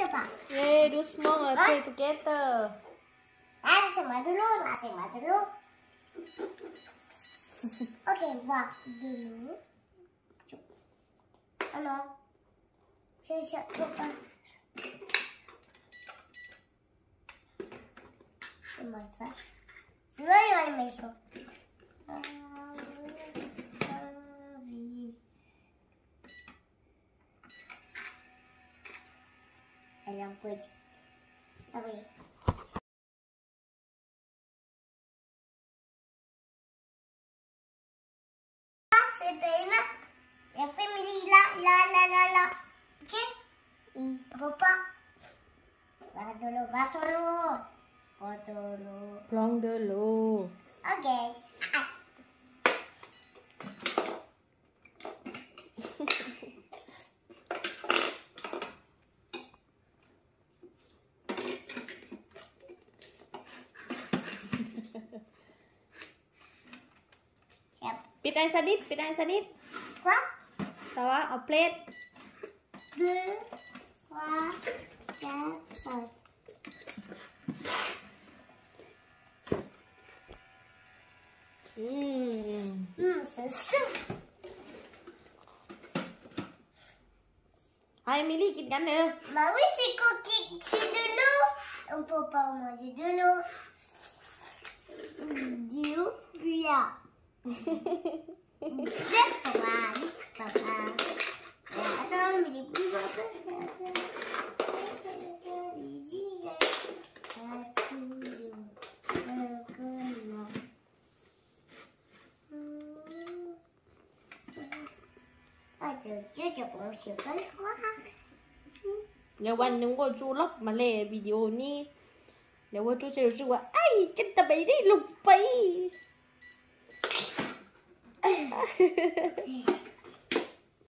coba. Do small play together. Sama dulu. Oke, buat dulu. Halo. Saya coba. Masa. Semuanya masuk. Alam po. Sabi. Sebelumnya, yang pilih la. Oke? Apa? Plong dulu. Oke. ปิดไอสนิท Quoi? แต่ว่าเอาเพลท 2, 3, 4, 5. C'est ça. ให้มิลลี่กินกันเนอะ Bah oui, c'est coquille, c'est de l'eau. On peut pas manger de l'eau. Du bien. Papa. Attends, mais les plus gros peuvent faire ça. Pas เดี๋ยววันหนึงว่าจูรับมาเล่วิดีโอนี้เดี๋ยวว่าจูจะรู้สึกว่าไอ้ฉันทำไมได้ลงไป